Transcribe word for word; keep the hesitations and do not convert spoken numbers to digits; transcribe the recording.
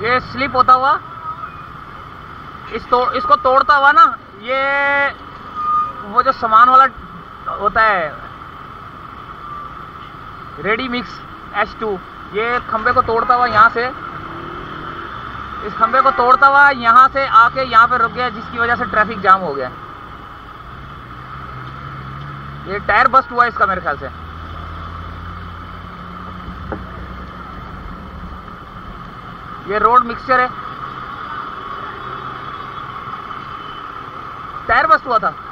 ये स्लिप होता हुआ इस तो, इसको तोड़ता हुआ ना, ये वो जो सामान वाला होता है रेडी मिक्स एच टू, ये खंबे को तोड़ता हुआ यहाँ से, इस खंबे को तोड़ता हुआ यहाँ से आके यहाँ पे रुक गया, जिसकी वजह से ट्रैफिक जाम हो गया। ये टायर बस्ट हुआ इसका मेरे ख्याल से। ये रोड मिक्सचर है, टायर बस्ट हुआ था।